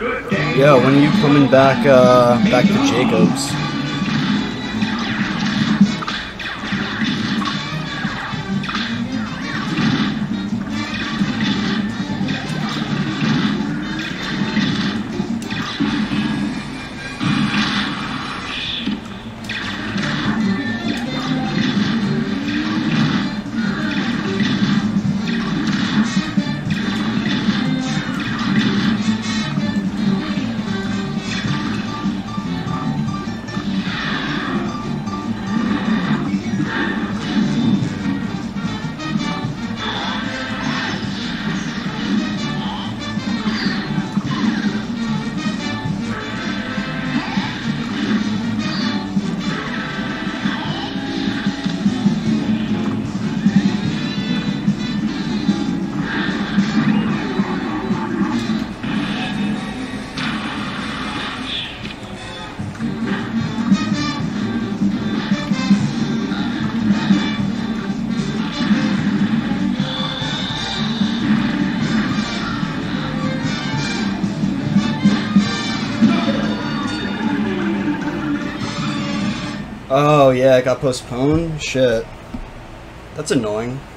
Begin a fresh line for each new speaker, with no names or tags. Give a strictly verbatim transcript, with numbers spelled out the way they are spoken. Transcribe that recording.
Yeah, when are you coming back, uh, back to Jacobs? Oh yeah, it got postponed? Shit. That's annoying.